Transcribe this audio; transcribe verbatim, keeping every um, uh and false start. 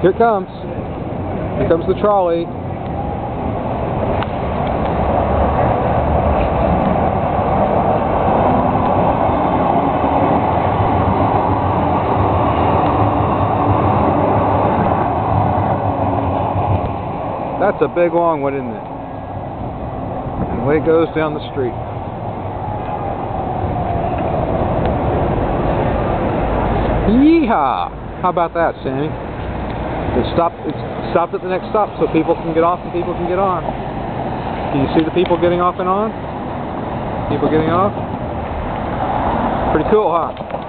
Here it comes. Here comes the trolley. That's a big long one, isn't it? And away it goes down the street. Yeehaw! How about that, Sammy? It stopped, it stopped at the next stop so people can get off and people can get on. Can you see the people getting off and on? People getting off? Pretty cool, huh?